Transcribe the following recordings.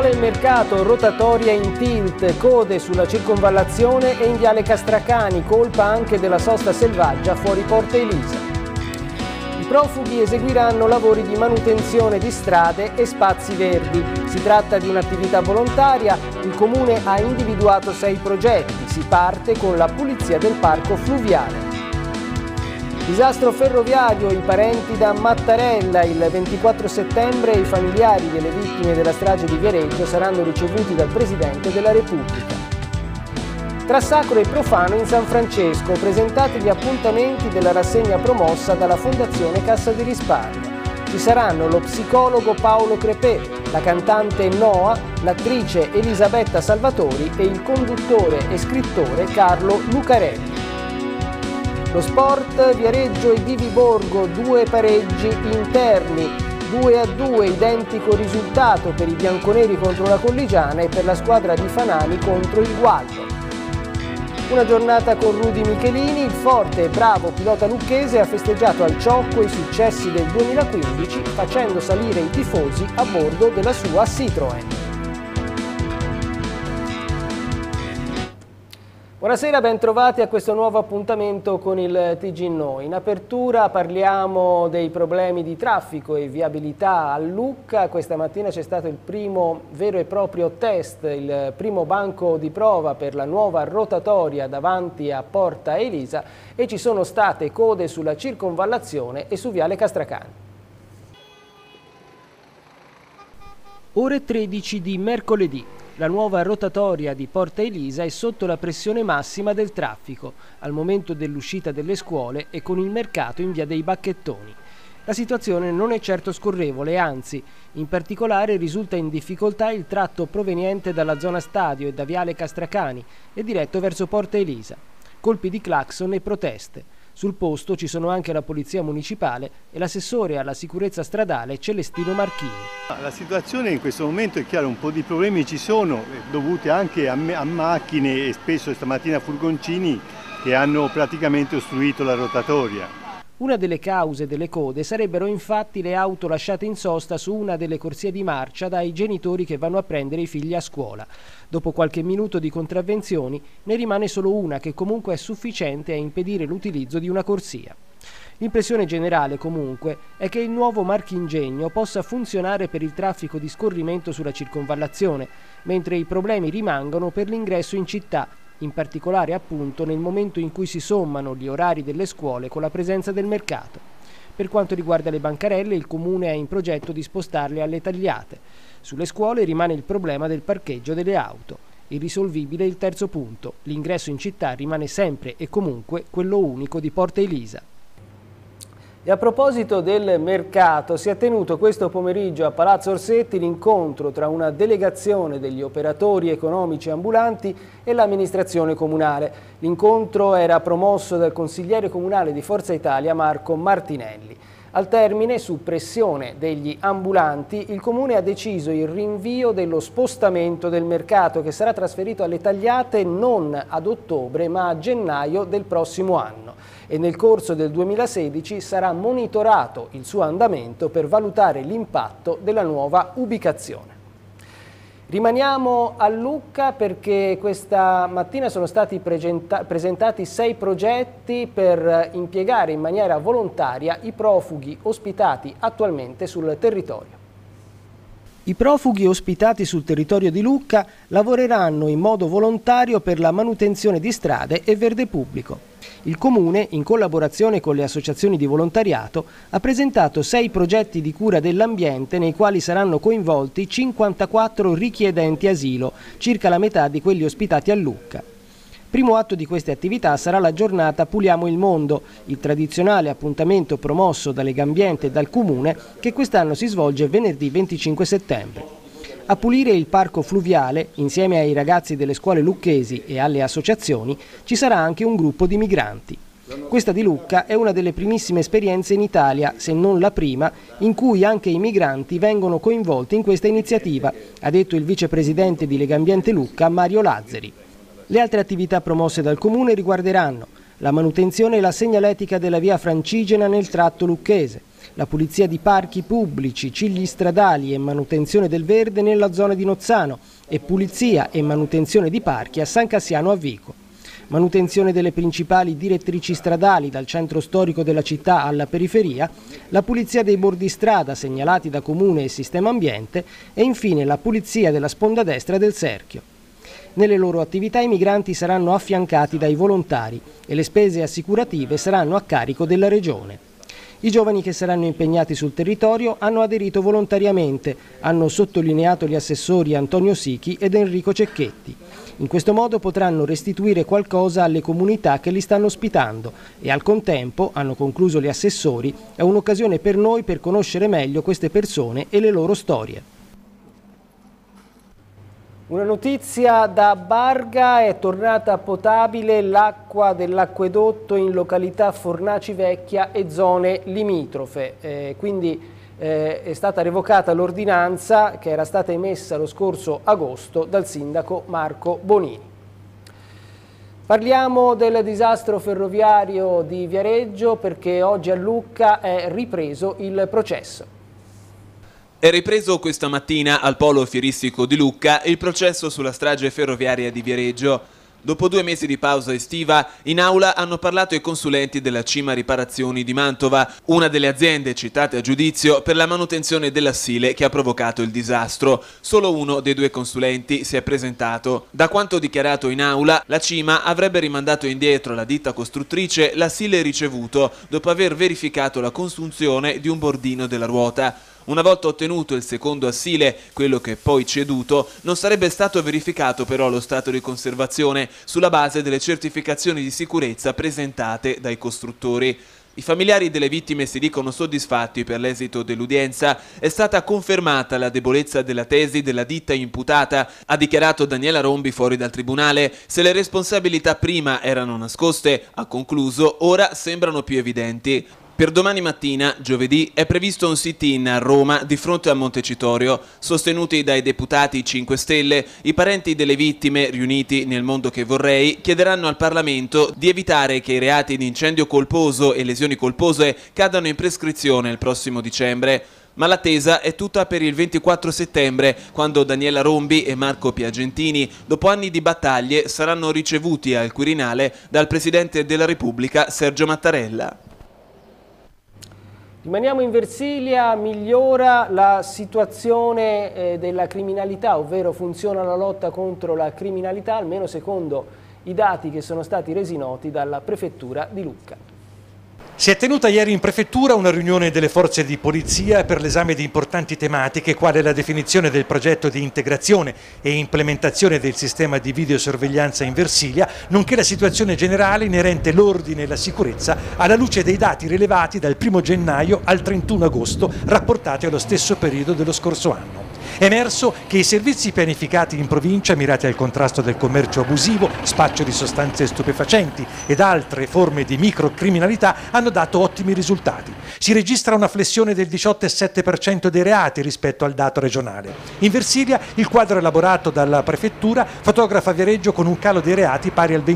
del mercato, rotatoria in tilt, code sulla circonvallazione e in viale Castracani, colpa anche della sosta selvaggia fuori Porta Elisa. I profughi eseguiranno lavori di manutenzione di strade e spazi verdi. Si tratta di un'attività volontaria, il Comune ha individuato 6 progetti, si parte con la pulizia del parco fluviale. Disastro ferroviario, i parenti da Mattarella, il 24 settembre i familiari delle vittime della strage di Viareggio saranno ricevuti dal Presidente della Repubblica. Tra sacro e profano in San Francesco, presentati gli appuntamenti della rassegna promossa dalla Fondazione Cassa di Risparmio. Ci saranno lo psicologo Paolo Crepè, la cantante Noa, l'attrice Elisabetta Salvatori e il conduttore e scrittore Carlo Lucarelli. Lo sport, Viareggio e Divi Borgo, 2 pareggi interni, 2-2 identico risultato per i bianconeri contro la Colligiana e per la squadra di Fanani contro il Gualdo. Una giornata con Rudy Michelini, il forte e bravo pilota lucchese ha festeggiato al Ciocco i successi del 2015 facendo salire i tifosi a bordo della sua Citroën. Buonasera, ben trovati a questo nuovo appuntamento con il TG Noi. In apertura parliamo dei problemi di traffico e viabilità a Lucca. Questa mattina c'è stato il primo vero e proprio test, il primo banco di prova per la nuova rotatoria davanti a Porta Elisa e ci sono state code sulla circonvallazione e su viale Castracani. Ore 13 di mercoledì. La nuova rotatoria di Porta Elisa è sotto la pressione massima del traffico, al momento dell'uscita delle scuole e con il mercato in via dei Bacchettoni. La situazione non è certo scorrevole, anzi, in particolare risulta in difficoltà il tratto proveniente dalla zona stadio e da viale Castracani e diretto verso Porta Elisa. Colpi di clacson e proteste. Sul posto ci sono anche la Polizia Municipale e l'assessore alla sicurezza stradale Celestino Marchini. La situazione in questo momento è chiaro, un po' di problemi ci sono, dovuti anche a macchine e spesso stamattina furgoncini che hanno praticamente ostruito la rotatoria. Una delle cause delle code sarebbero infatti le auto lasciate in sosta su una delle corsie di marcia dai genitori che vanno a prendere i figli a scuola. Dopo qualche minuto di contravvenzioni ne rimane solo una che comunque è sufficiente a impedire l'utilizzo di una corsia. L'impressione generale comunque è che il nuovo marchingegno possa funzionare per il traffico di scorrimento sulla circonvallazione, mentre i problemi rimangono per l'ingresso in città, in particolare appunto nel momento in cui si sommano gli orari delle scuole con la presenza del mercato. Per quanto riguarda le bancarelle, il Comune ha in progetto di spostarle alle tagliate. Sulle scuole rimane il problema del parcheggio delle auto. Irrisolvibile il terzo punto, l'ingresso in città rimane sempre e comunque quello unico di Porta Elisa. E a proposito del mercato, si è tenuto questo pomeriggio a Palazzo Orsetti l'incontro tra una delegazione degli operatori economici ambulanti e l'amministrazione comunale. L'incontro era promosso dal consigliere comunale di Forza Italia Marco Martinelli. Al termine, su pressione degli ambulanti, il Comune ha deciso il rinvio dello spostamento del mercato che sarà trasferito alle tagliate non ad ottobre ma a gennaio del prossimo anno e nel corso del 2016 sarà monitorato il suo andamento per valutare l'impatto della nuova ubicazione. Rimaniamo a Lucca perché questa mattina sono stati presentati 6 progetti per impiegare in maniera volontaria i profughi ospitati attualmente sul territorio. I profughi ospitati sul territorio di Lucca lavoreranno in modo volontario per la manutenzione di strade e verde pubblico. Il Comune, in collaborazione con le associazioni di volontariato, ha presentato 6 progetti di cura dell'ambiente nei quali saranno coinvolti 54 richiedenti asilo, circa la metà di quelli ospitati a Lucca. Primo atto di queste attività sarà la giornata Puliamo il Mondo, il tradizionale appuntamento promosso da Legambiente e dal Comune che quest'anno si svolge venerdì 25 settembre. A pulire il parco fluviale, insieme ai ragazzi delle scuole lucchesi e alle associazioni, ci sarà anche un gruppo di migranti. Questa di Lucca è una delle primissime esperienze in Italia, se non la prima, in cui anche i migranti vengono coinvolti in questa iniziativa, ha detto il vicepresidente di Legambiente Lucca Mario Lazzeri. Le altre attività promosse dal Comune riguarderanno la manutenzione e la segnaletica della via Francigena nel tratto lucchese, la pulizia di parchi pubblici, cigli stradali e manutenzione del verde nella zona di Nozzano e pulizia e manutenzione di parchi a San Cassiano a Vico. Manutenzione delle principali direttrici stradali dal centro storico della città alla periferia, la pulizia dei bordi strada segnalati da Comune e Sistema Ambiente e infine la pulizia della sponda destra del cerchio. Nelle loro attività i migranti saranno affiancati dai volontari e le spese assicurative saranno a carico della Regione. I giovani che saranno impegnati sul territorio hanno aderito volontariamente, hanno sottolineato gli assessori Antonio Sichi ed Enrico Cecchetti. In questo modo potranno restituire qualcosa alle comunità che li stanno ospitando e al contempo, hanno concluso gli assessori, è un'occasione per noi per conoscere meglio queste persone e le loro storie. Una notizia da Barga: è tornata potabile l'acqua dell'acquedotto in località Fornaci Vecchia e zone limitrofe. Quindi è stata revocata l'ordinanza che era stata emessa lo scorso agosto dal sindaco Marco Bonini. Parliamo del disastro ferroviario di Viareggio perché oggi a Lucca è ripreso il processo. È ripreso questa mattina al Polo Fieristico di Lucca il processo sulla strage ferroviaria di Viareggio. Dopo 2 mesi di pausa estiva, in aula hanno parlato i consulenti della Cima Riparazioni di Mantova, una delle aziende citate a giudizio per la manutenzione dell'assile che ha provocato il disastro. Solo uno dei 2 consulenti si è presentato. Da quanto dichiarato in aula, la Cima avrebbe rimandato indietro alla ditta costruttrice l'assile ricevuto dopo aver verificato la consunzione di un bordino della ruota. Una volta ottenuto il secondo assile, quello che è poi ceduto, non sarebbe stato verificato però lo stato di conservazione sulla base delle certificazioni di sicurezza presentate dai costruttori. I familiari delle vittime si dicono soddisfatti per l'esito dell'udienza. È stata confermata la debolezza della tesi della ditta imputata, ha dichiarato Daniela Rombi fuori dal tribunale. Se le responsabilità prima erano nascoste, ha concluso, ora sembrano più evidenti. Per domani mattina, giovedì, è previsto un sit-in a Roma di fronte a Montecitorio. Sostenuti dai deputati 5 Stelle, i parenti delle vittime, riuniti nel Mondo che vorrei, chiederanno al Parlamento di evitare che i reati di incendio colposo e lesioni colpose cadano in prescrizione il prossimo dicembre. Ma l'attesa è tutta per il 24 settembre, quando Daniela Rombi e Marco Piagentini, dopo anni di battaglie, saranno ricevuti al Quirinale dal Presidente della Repubblica Sergio Mattarella. Rimaniamo in Versilia, migliora la situazione della criminalità, ovvero funziona la lotta contro la criminalità, almeno secondo i dati che sono stati resi noti dalla Prefettura di Lucca. Si è tenuta ieri in prefettura una riunione delle forze di polizia per l'esame di importanti tematiche quale la definizione del progetto di integrazione e implementazione del sistema di videosorveglianza in Versilia, nonché la situazione generale inerente l'ordine e la sicurezza alla luce dei dati rilevati dal 1 gennaio al 31 agosto rapportati allo stesso periodo dello scorso anno. È emerso che i servizi pianificati in provincia mirati al contrasto del commercio abusivo, spaccio di sostanze stupefacenti ed altre forme di microcriminalità hanno dato ottimi risultati. Si registra una flessione del 18,7% dei reati rispetto al dato regionale. In Versilia il quadro elaborato dalla Prefettura fotografa Viareggio con un calo dei reati pari al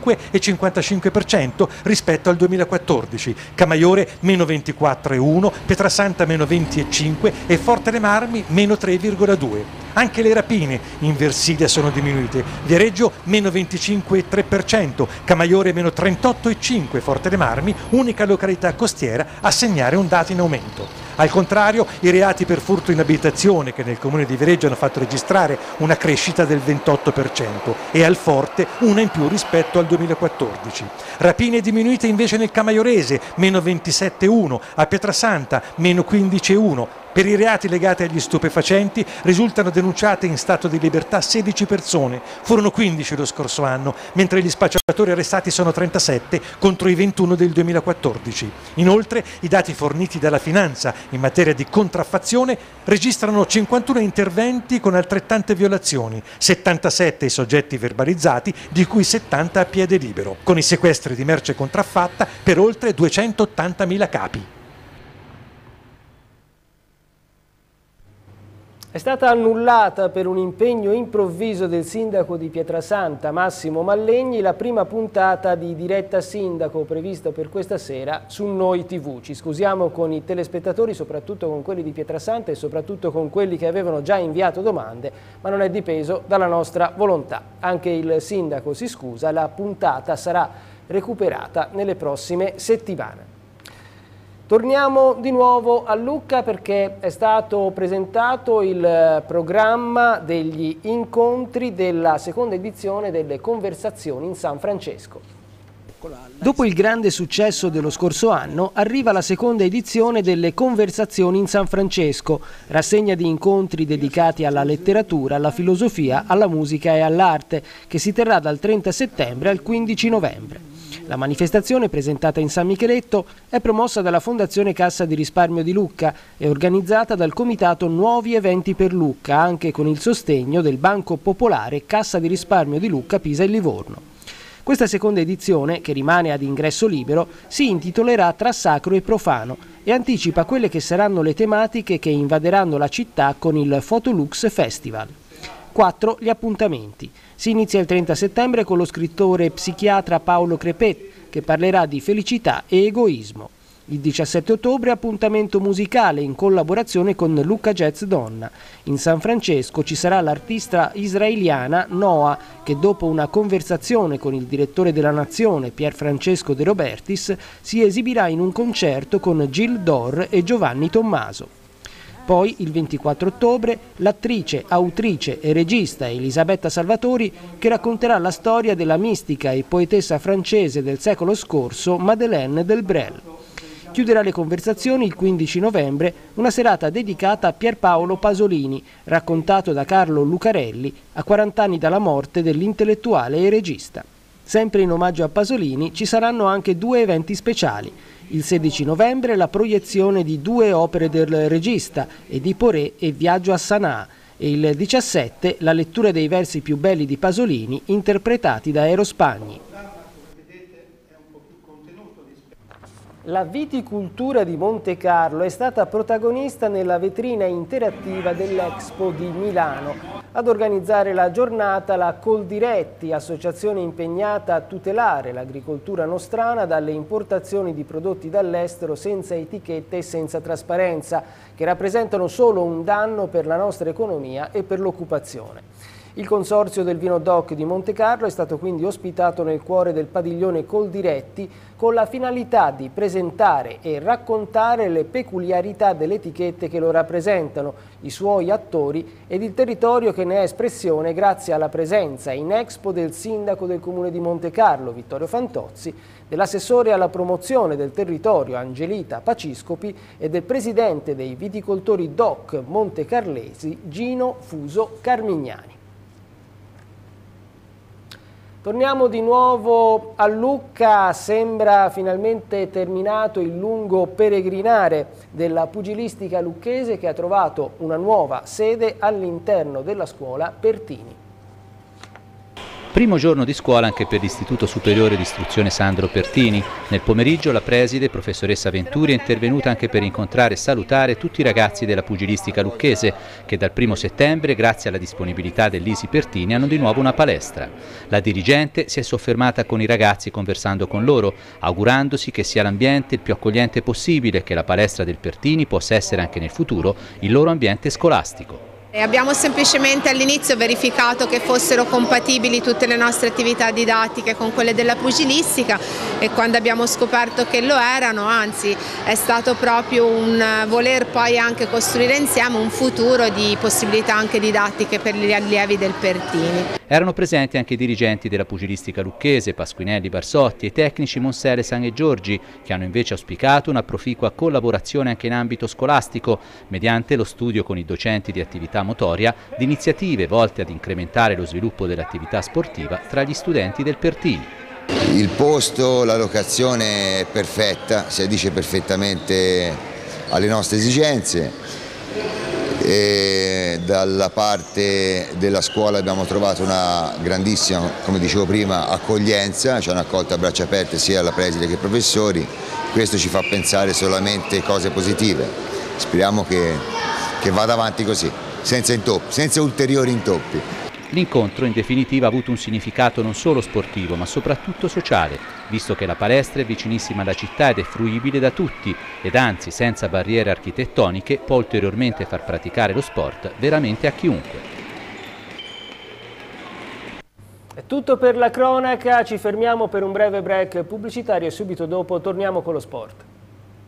25,55% rispetto al 2014, Camaiore meno 24,1%, Pietrasanta meno 20,5% e Forte dei Marmi meno 3,2%. Anche le rapine in Versilia sono diminuite, Viareggio meno 25,3%, Camaiore meno 38,5%, Forte dei Marmi, unica località costiera a segnare un dato in aumento. Al contrario, i reati per furto in abitazione, che nel comune di Viareggio hanno fatto registrare una crescita del 28%, e al Forte una in più rispetto al 2014. Rapine diminuite invece nel Camaiorese, meno 27,1%, a Pietrasanta meno 15,1%. Per i reati legati agli stupefacenti risultano denunciate in stato di libertà 16 persone, furono 15 lo scorso anno, mentre gli spacciatori arrestati sono 37 contro i 21 del 2014. Inoltre i dati forniti dalla Finanza in materia di contraffazione registrano 51 interventi con altrettante violazioni, 77 i soggetti verbalizzati, di cui 70 a piede libero, con i sequestri di merce contraffatta per oltre 280.000 capi. È stata annullata per un impegno improvviso del sindaco di Pietrasanta, Massimo Mallegni, la prima puntata di Diretta Sindaco prevista per questa sera su Noi TV. Ci scusiamo con i telespettatori, soprattutto con quelli di Pietrasanta e soprattutto con quelli che avevano già inviato domande, ma non è dipeso dalla nostra volontà. Anche il sindaco si scusa, la puntata sarà recuperata nelle prossime settimane. Torniamo di nuovo a Lucca perché è stato presentato il programma degli incontri della seconda edizione delle Conversazioni in San Francesco. Dopo il grande successo dello scorso anno, arriva la seconda edizione delle Conversazioni in San Francesco, rassegna di incontri dedicati alla letteratura, alla filosofia, alla musica e all'arte, che si terrà dal 30 settembre al 15 novembre. La manifestazione, presentata in San Micheletto, è promossa dalla Fondazione Cassa di Risparmio di Lucca e organizzata dal Comitato Nuovi Eventi per Lucca, anche con il sostegno del Banco Popolare Cassa di Risparmio di Lucca, Pisa e Livorno. Questa seconda edizione, che rimane ad ingresso libero, si intitolerà Tra Sacro e Profano e anticipa quelle che saranno le tematiche che invaderanno la città con il Photolux Festival. 4 gli appuntamenti. Si inizia il 30 settembre con lo scrittore psichiatra Paolo Crepet, che parlerà di felicità e egoismo. Il 17 ottobre appuntamento musicale in collaborazione con Lucca Jazz Donna. In San Francesco ci sarà l'artista israeliana Noah, che dopo una conversazione con il direttore della Nazione Pier Francesco De Robertis si esibirà in un concerto con Gilles Dor e Giovanni Tommaso. Poi, il 24 ottobre, l'attrice, autrice e regista Elisabetta Salvatori che racconterà la storia della mistica e poetessa francese del secolo scorso Madeleine Delbrel. Chiuderà le conversazioni il 15 novembre una serata dedicata a Pierpaolo Pasolini, raccontato da Carlo Lucarelli a 40 anni dalla morte dell'intellettuale e regista. Sempre in omaggio a Pasolini ci saranno anche 2 eventi speciali. Il 16 novembre la proiezione di 2 opere del regista, Edipo Re e Viaggio a Sana'a, e il 17 la lettura dei versi più belli di Pasolini interpretati da Eros Pagni. La viticoltura di Monte Carlo è stata protagonista nella vetrina interattiva dell'Expo di Milano. Ad organizzare la giornata la Coldiretti, associazione impegnata a tutelare l'agricoltura nostrana dalle importazioni di prodotti dall'estero senza etichette e senza trasparenza, che rappresentano solo un danno per la nostra economia e per l'occupazione. Il Consorzio del Vino DOC di Monte Carlo è stato quindi ospitato nel cuore del padiglione Coldiretti con la finalità di presentare e raccontare le peculiarità delle etichette che lo rappresentano, i suoi attori ed il territorio che ne è espressione grazie alla presenza in Expo del sindaco del comune di Monte Carlo, Vittorio Fantozzi, dell'assessore alla promozione del territorio Angelita Paciscopi e del presidente dei viticoltori DOC montecarlesi Gino Fuso Carmignani. Torniamo di nuovo a Lucca, sembra finalmente terminato il lungo peregrinare della pugilistica lucchese che ha trovato una nuova sede all'interno della scuola Pertini. Primo giorno di scuola anche per l'Istituto Superiore di Istruzione Sandro Pertini. Nel pomeriggio la preside, professoressa Venturi, è intervenuta anche per incontrare e salutare tutti i ragazzi della pugilistica lucchese che dal 1° settembre, grazie alla disponibilità dell'ISI Pertini, hanno di nuovo una palestra. La dirigente si è soffermata con i ragazzi conversando con loro, augurandosi che sia l'ambiente il più accogliente possibile e che la palestra del Pertini possa essere anche nel futuro il loro ambiente scolastico. Abbiamo semplicemente all'inizio verificato che fossero compatibili tutte le nostre attività didattiche con quelle della pugilistica e quando abbiamo scoperto che lo erano, anzi è stato proprio un voler poi anche costruire insieme un futuro di possibilità anche didattiche per gli allievi del Pertini. Erano presenti anche i dirigenti della pugilistica lucchese, Pasquinelli, Barsotti e i tecnici Monsele, San e Giorgi, che hanno invece auspicato una proficua collaborazione anche in ambito scolastico, mediante lo studio con i docenti di attività motoria di iniziative volte ad incrementare lo sviluppo dell'attività sportiva tra gli studenti del Pertini. Il posto, la locazione è perfetta, si addice perfettamente alle nostre esigenze. E dalla parte della scuola abbiamo trovato una grandissima, come dicevo prima, accoglienza, ci hanno accolto a braccia aperte sia la preside che i professori. Questo ci fa pensare solamente cose positive, speriamo che vada avanti così. senza intoppi, senza ulteriori intoppi. L'incontro in definitiva ha avuto un significato non solo sportivo ma soprattutto sociale, visto che la palestra è vicinissima alla città ed è fruibile da tutti ed anzi senza barriere architettoniche può ulteriormente far praticare lo sport veramente a chiunque. È tutto per la cronaca, ci fermiamo per un breve break pubblicitario e subito dopo torniamo con lo sport.